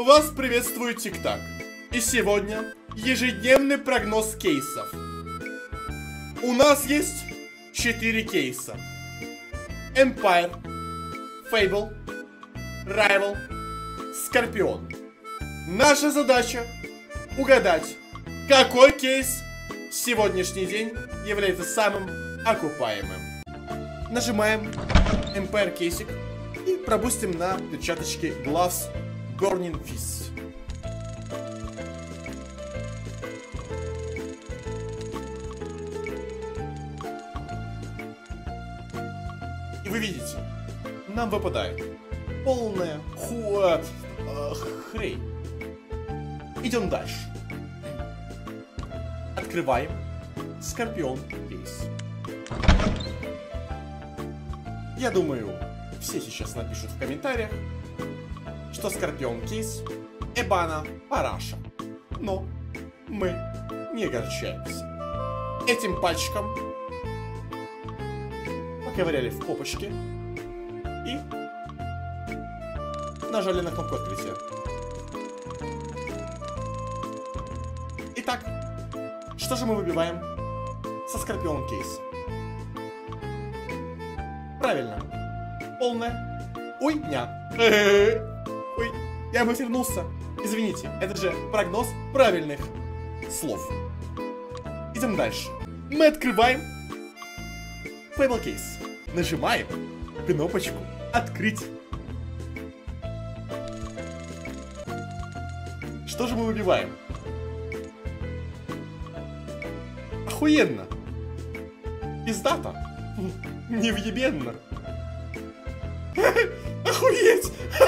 Вас приветствует ТикТак. И сегодня ежедневный прогноз кейсов. У нас есть 4 кейса. Empire, Fable, Rival, Скорпион. Наша задача угадать, какой кейс в сегодняшний день является самым окупаемым. Нажимаем Empire кейсик и пропустим на перчаточке Gloves Burning Fist. И вы видите, нам выпадает полная хрень. Идем дальше. Открываем Скорпион кейс. Я думаю, все сейчас напишут в комментариях, что Скорпион кейс Эбана Параша. Но мы не огорчаемся. Этим пальчиком поковыряли в попочке и нажали на кнопку открытия. Итак, что же мы выбиваем со Скорпион кейса? Правильно, полная уйня. Ой, я вывернулся. Извините, это же прогноз правильных слов. Идем дальше. Мы открываем Fable кейс. Нажимаем кнопочку «Открыть». Что же мы выбиваем? Охуенно! Пиздата! Невъебенно! Охуеть!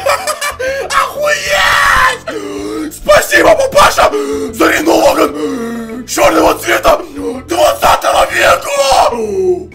Охуеть! Спасибо, папаша! За Рено черного цвета 20 века!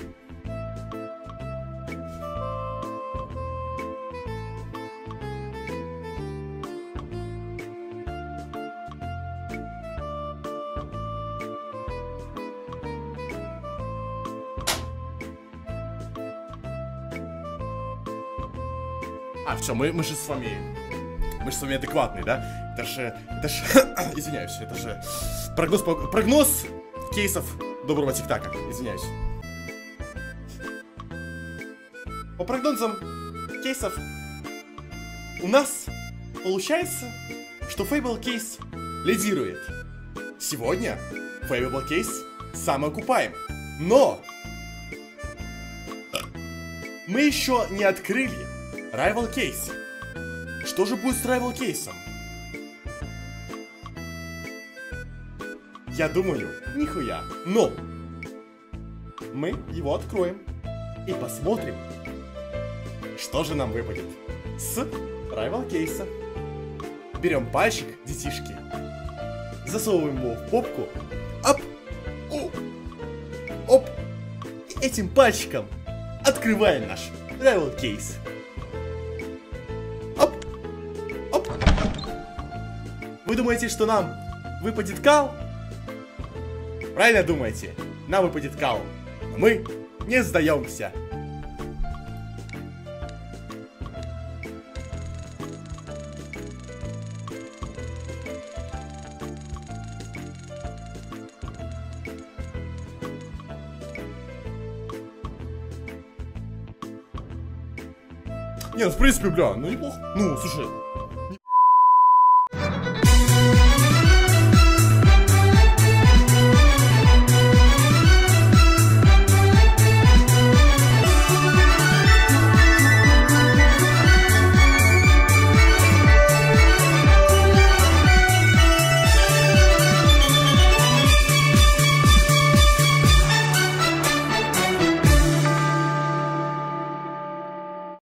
А, все, мы же с вами адекватные, да? Это же, извиняюсь, это же прогноз кейсов доброго ТикТака, извиняюсь. По прогнозам кейсов у нас получается, что Fable кейс лидирует. Сегодня Fable кейс самый окупаемый, но мы еще не открыли Rival кейс. Что же будет с Rival кейсом? Я думаю, нихуя. Но мы его откроем и посмотрим, что же нам выпадет с Rival кейса. Берем пальчик, детишки, засовываем его в попку. Оп! Оп! И этим пальчиком открываем наш Rival кейс. Вы думаете, что нам выпадет кал? Правильно думаете? Нам выпадет кал. Но мы не сдаемся. Не, ну в принципе, бля, ну неплохо. Ну, слушай,